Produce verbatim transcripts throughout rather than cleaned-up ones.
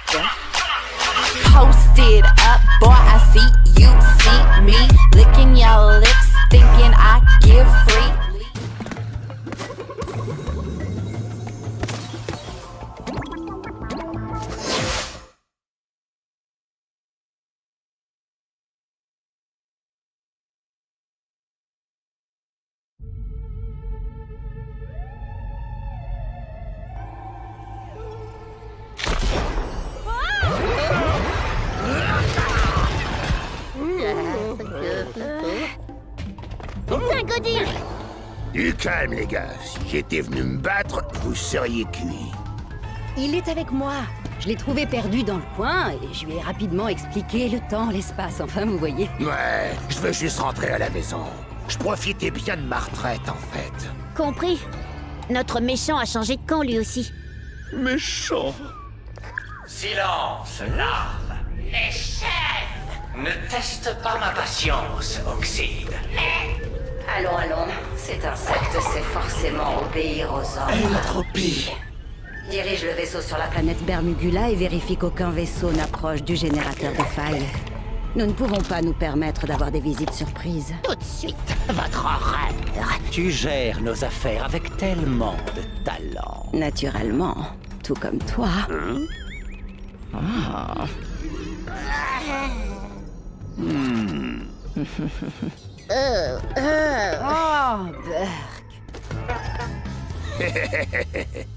Posted up, boy, I see you see me licking your lips, thinking I give free. Du calme, les gars. Si j'étais venu me battre, vous seriez cuits. Il est avec moi. Je l'ai trouvé perdu dans le coin et je lui ai rapidement expliqué le temps, l'espace, enfin, vous voyez. Ouais, je veux juste rentrer à la maison. Je profitais bien de ma retraite, en fait. Compris. Notre méchant a changé de camp, lui aussi. Méchant. Silence, larve. Les chefs. Ne teste pas ma patience, Oxide. Allons, allons. Cet insecte sait forcément obéir aux ordres. Entropie. Dirige le vaisseau sur la planète Bermugula et vérifie qu'aucun vaisseau n'approche du générateur de failles. Nous ne pouvons pas nous permettre d'avoir des visites surprises. Tout de suite, votre horreur. Tu gères nos affaires avec tellement de talent. Naturellement. Tout comme toi. Hein? Ah. Hmm. euh, euh. Oh, Burk.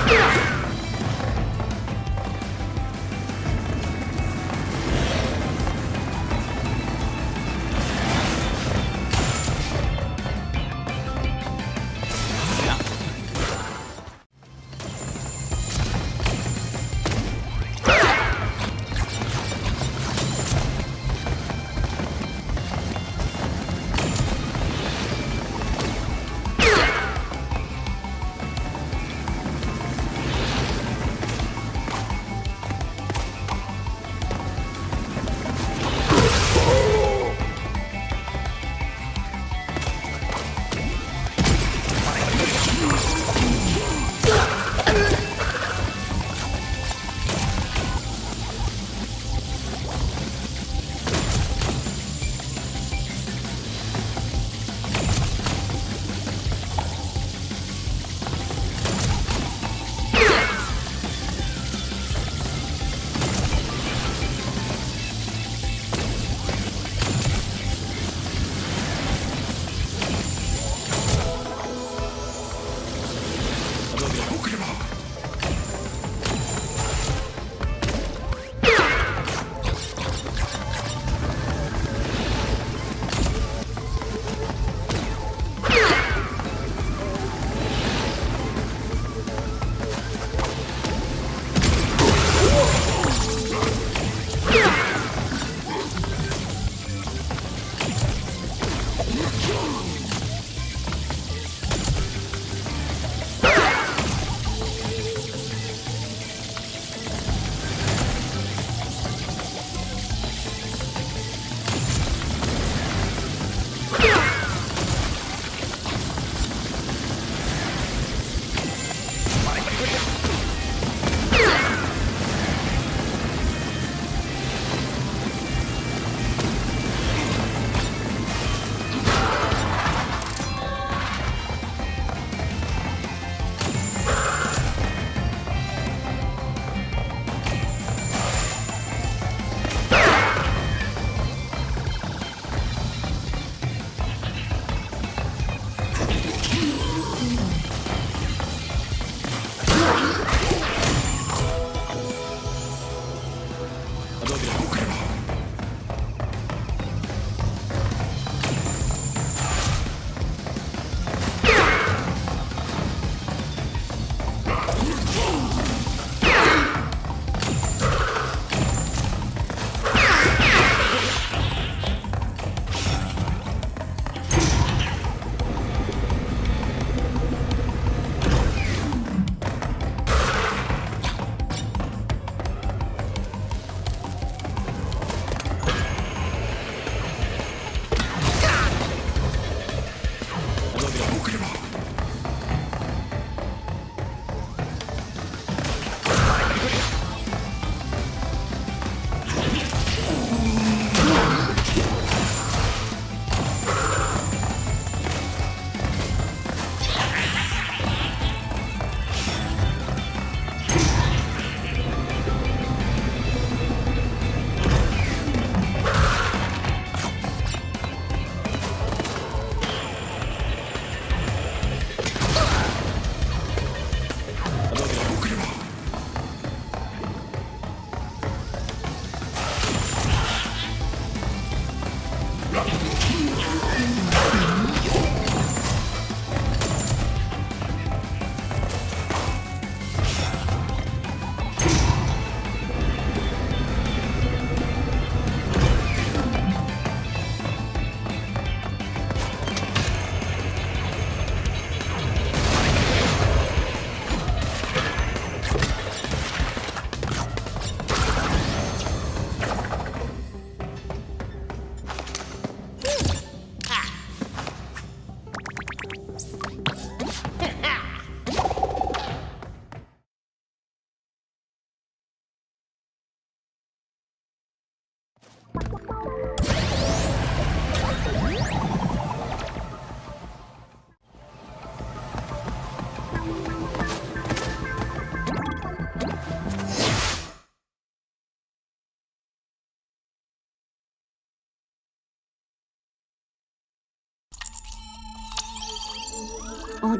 En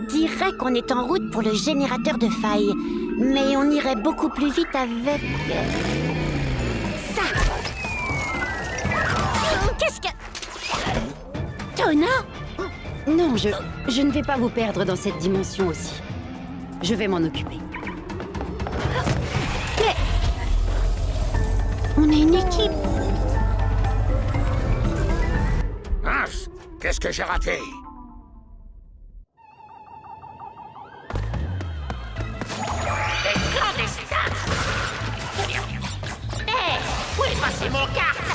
dirait qu'on est en route pour le générateur de failles. Mais on irait beaucoup plus vite avec... ça. Qu'est-ce que... Tona? Non, je... je ne vais pas vous perdre dans cette dimension aussi. Je vais m'en occuper. Mais... on est une équipe. Mince, qu'est-ce que j'ai raté? Les clandestins! Hé! Où est passé mon carte?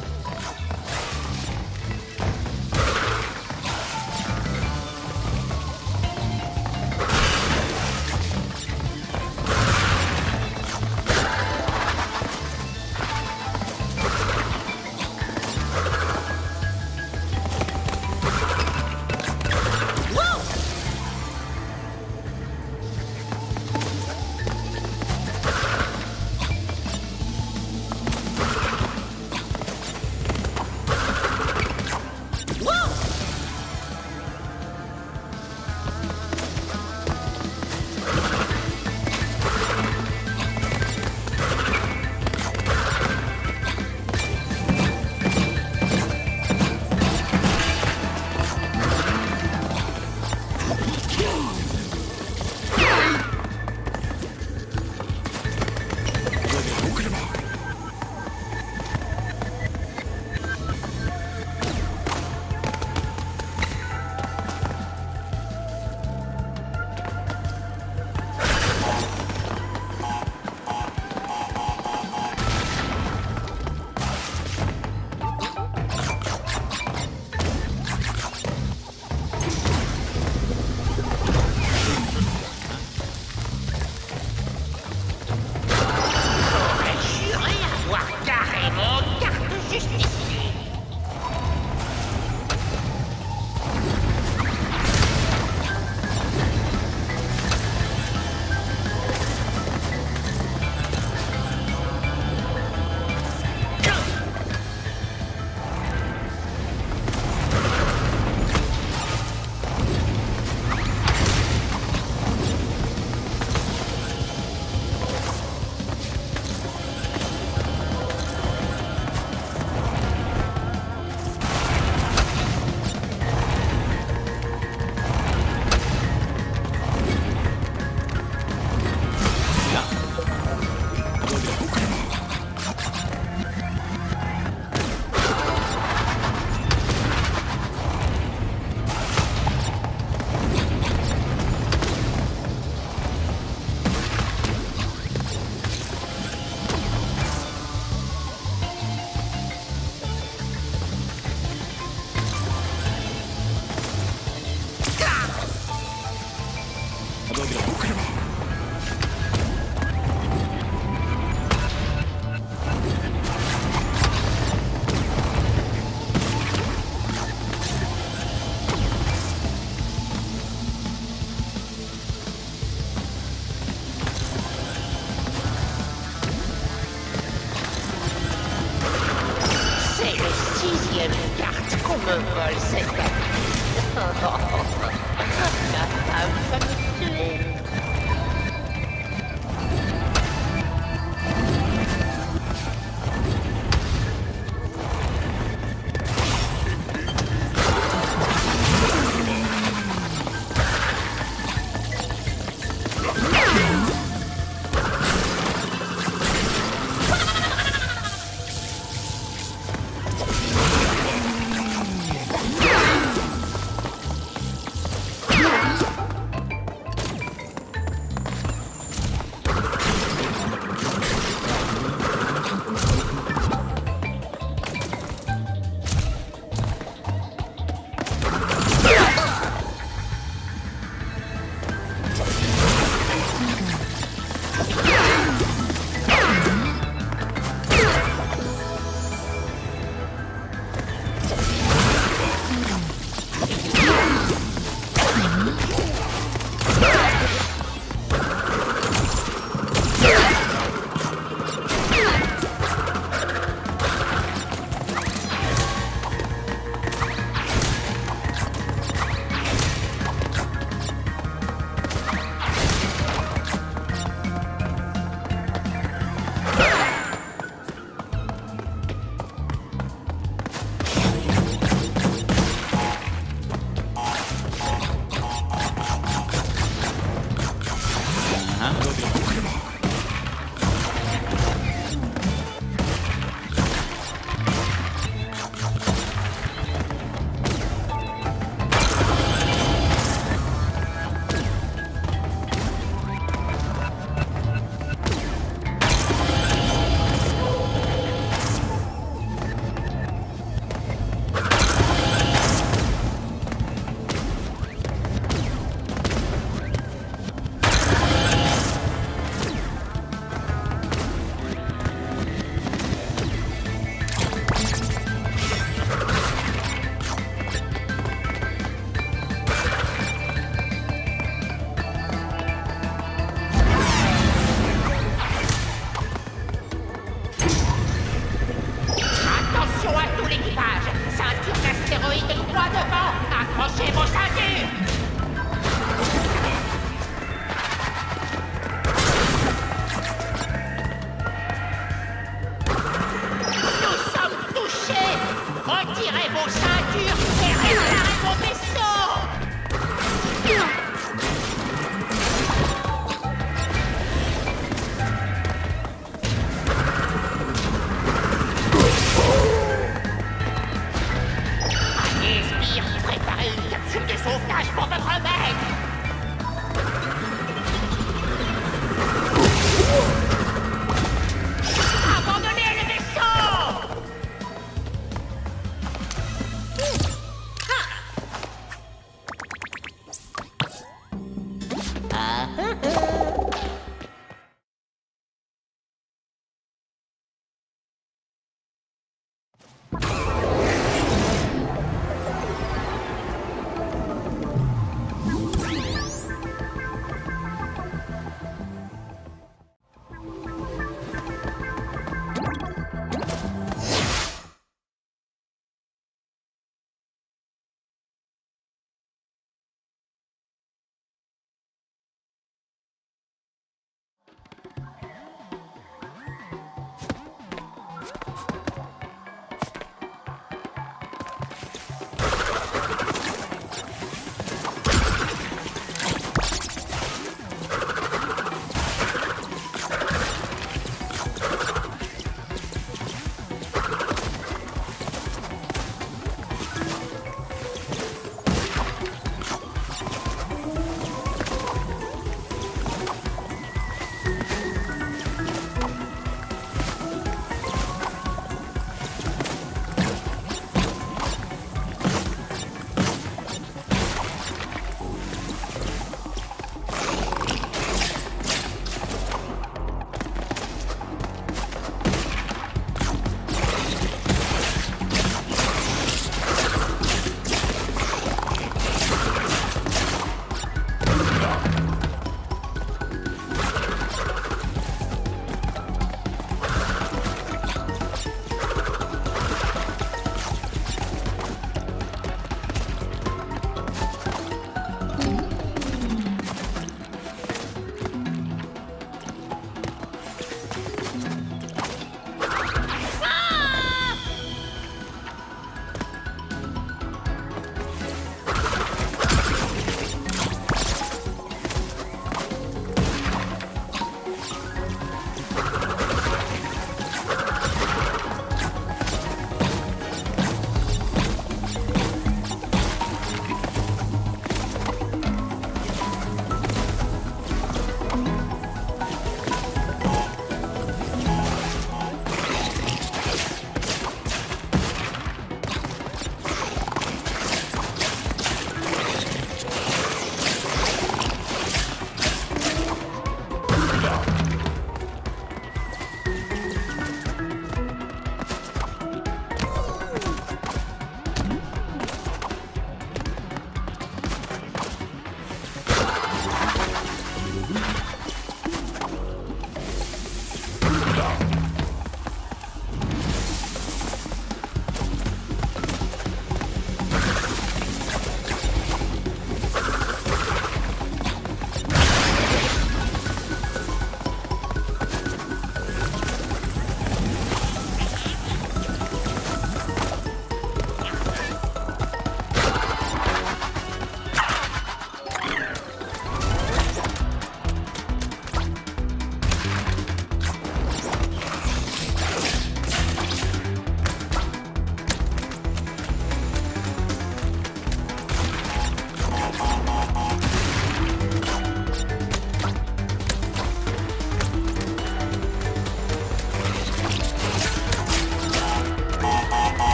Carte qu'on me vole cette année. La femme va me tuer.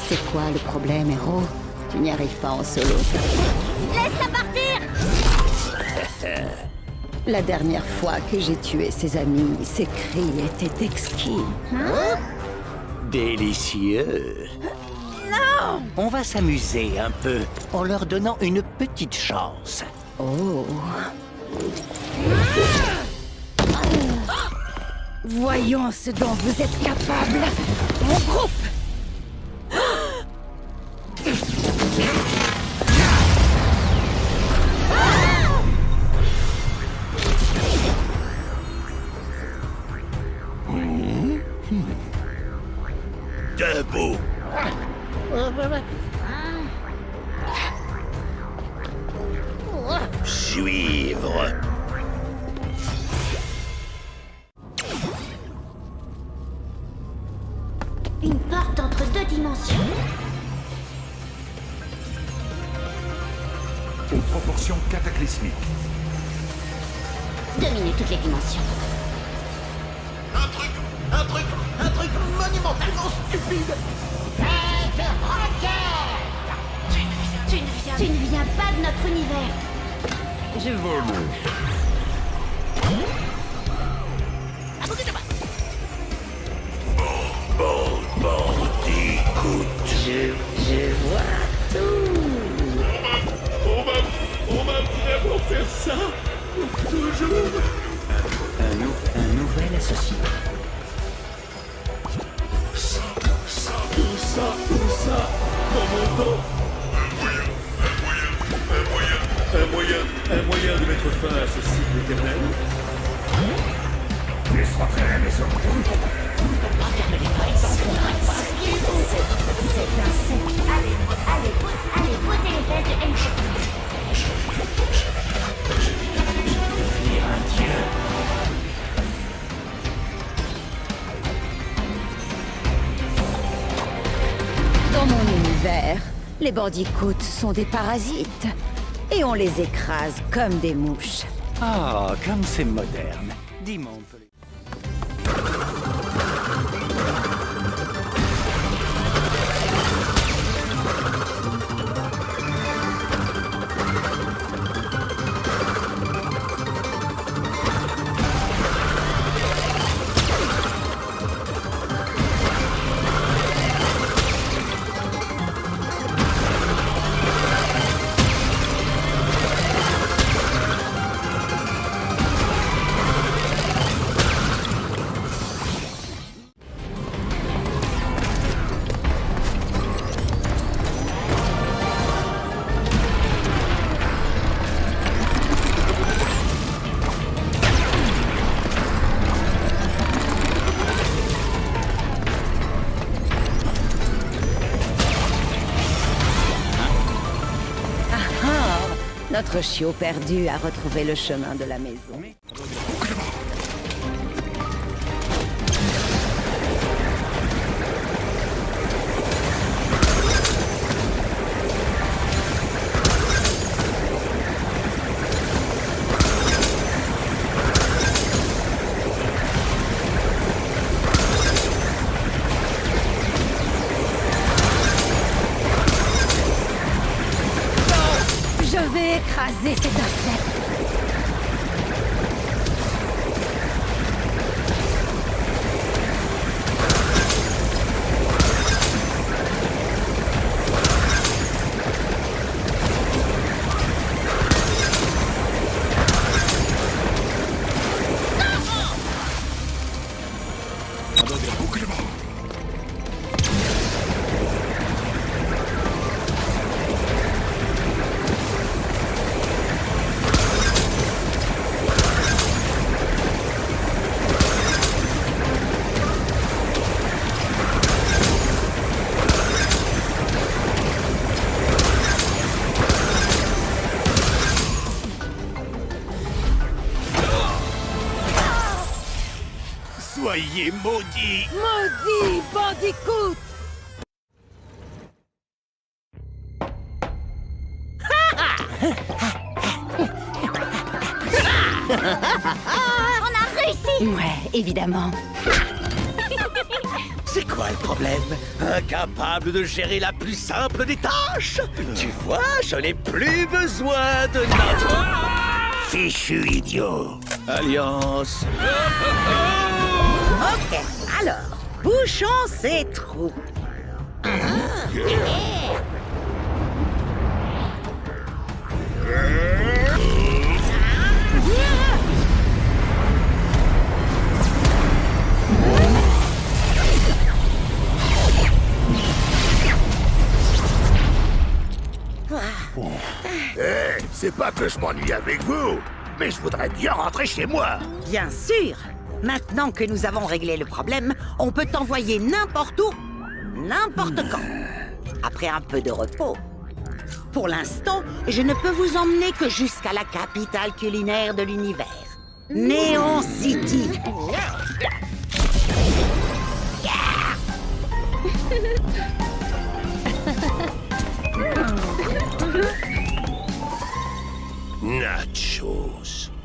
C'est quoi le problème, héros? Tu n'y arrives pas en solo. Laisse-la partir! La dernière fois que j'ai tué ses amis, ses cris étaient exquis. Hein? Délicieux. Non! On va s'amuser un peu en leur donnant une petite chance. Oh. Voyons ce dont vous êtes capable, mon groupe! Debout. Suivre. Une porte entre deux dimensions. Aux proportions cataclysmiques. Dominer toutes les dimensions. Un truc, un truc, un truc monumentalement stupide. Tu ne viens, tu ne viens pas de notre univers. Je vole. Bon, bon, écoute. Je, je vois tout. On va, on va vraiment faire ça pour toujours. Un, nou un nouvel associé. Ça, ça, tout ça, tout ça, dans mon temps. Un moyen, un moyen, un moyen, un moyen de mettre fin à ce cycle éternel. Laisse rentrer à la maison. C'est un set. Allez, allez, allez, votez les fesses de Encho. Devenir un dieu. Dans mon univers, les bandicoots sont des parasites. Et on les écrase comme des mouches. Ah, comme c'est moderne. Dis-moi, on peut les... Notre chiot perdu a retrouvé le chemin de la maison. Je vais écraser cet insecte. Soyez maudits. Maudit bandicoot! On a réussi! Ouais, évidemment. C'est quoi le problème? Incapable de gérer la plus simple des tâches? Tu vois, je n'ai plus besoin de notre... Fichu idiot. Alliance. Ok, alors, bouchons ces trous. Eh, c'est pas que je m'ennuie avec vous, mais je voudrais bien rentrer chez moi. Bien sûr. Maintenant que nous avons réglé le problème, on peut t'envoyer n'importe où, n'importe quand. Après un peu de repos. Pour l'instant, je ne peux vous emmener que jusqu'à la capitale culinaire de l'univers. Neon City. Nachos.